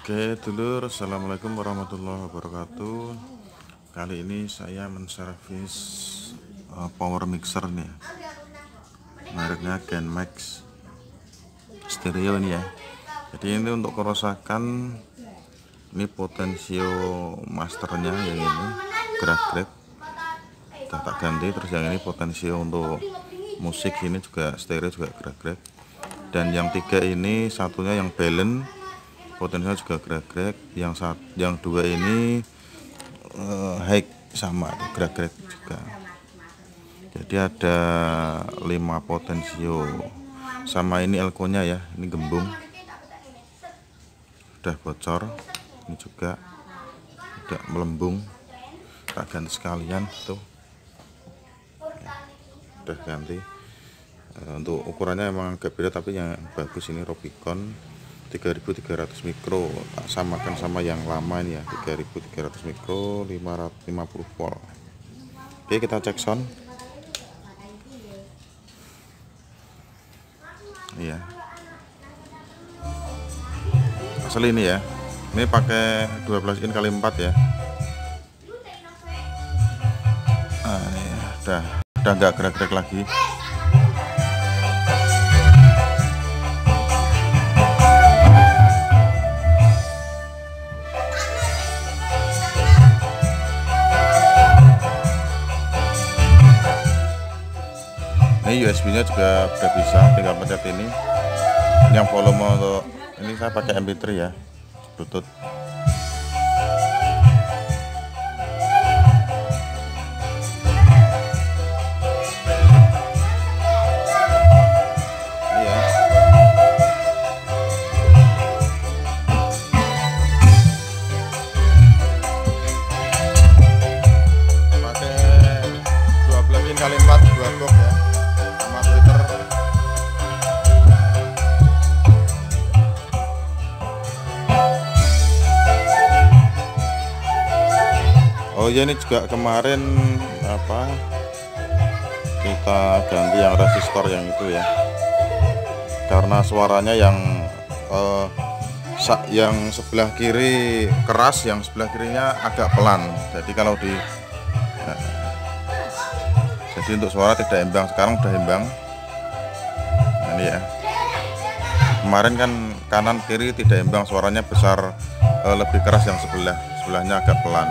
Oke dulur, assalamualaikum warahmatullahi wabarakatuh. Kali ini saya menservis power mixer nih, mereknya Genmax stereo ini ya. Jadi ini untuk kerusakan, ini potensio masternya yang ini gerak-gerak udah tak ganti. Terus yang ini potensio untuk musik ini juga stereo juga gerak-gerak. Dan yang tiga ini satunya yang balance potensinya juga gerak-gerak, yang dua ini high sama gerak-gerak juga. Jadi ada 5 potensio sama ini elko nya ya, ini gembung udah bocor, ini juga udah melembung, tak ganti sekalian tuh ya, udah ganti. Untuk ukurannya emang agak beda tapi yang bagus ini Robicon 3300 mikro, tak samakan sama yang lama ini ya, 3300 mikro 550 volt. Oke, kita cek sound. Iya, asli ini ya, ini pakai 12 in kali 4 ya. Ini udah nggak gerak-gerak lagi. Ini USB nya juga udah bisa, tinggal pencet ini. Yang volume untuk ini saya pakai MP3 ya, Bluetooth. Iya. Pakai 12 in kali 4 2 box ya. Oh ya, ini juga kemarin kita ganti yang resistor yang itu ya, karena suaranya yang sebelah kiri keras, yang sebelah kirinya agak pelan. Jadi kalau jadi untuk suara tidak imbang. Sekarang udah imbang. Nah, ini ya, kemarin kan kanan kiri tidak imbang, suaranya besar, lebih keras yang sebelahnya agak pelan.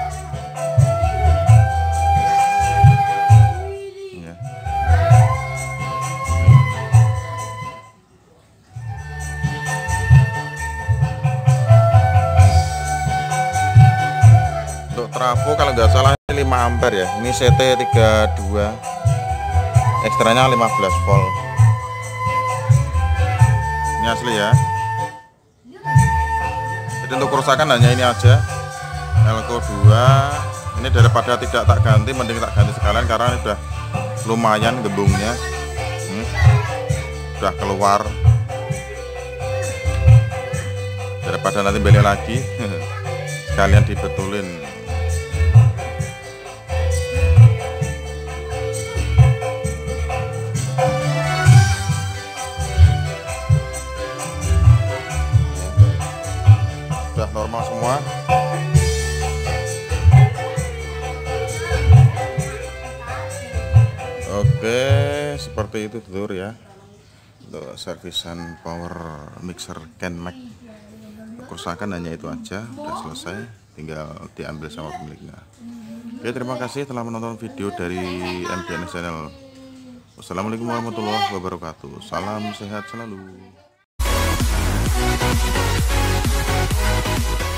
Trafo kalau nggak salah ini 5 ampere ya, ini CT32, ekstranya 15 volt. Ini asli ya. Jadi untuk kerusakan hanya ini aja, elko 2 ini. Daripada tidak tak ganti, mending tak ganti sekalian karena ini udah lumayan gembungnya, udah keluar, daripada nanti beli lagi sekalian dibetulin. Udah normal semua. Oke, seperti itu dulur ya, untuk servisan power mixer Genmax. Kerusakan hanya itu aja, udah selesai, tinggal diambil sama pemiliknya. Oke, terima kasih telah menonton video dari MDNS Channel. Wassalamualaikum warahmatullahi wabarakatuh. Salam sehat selalu.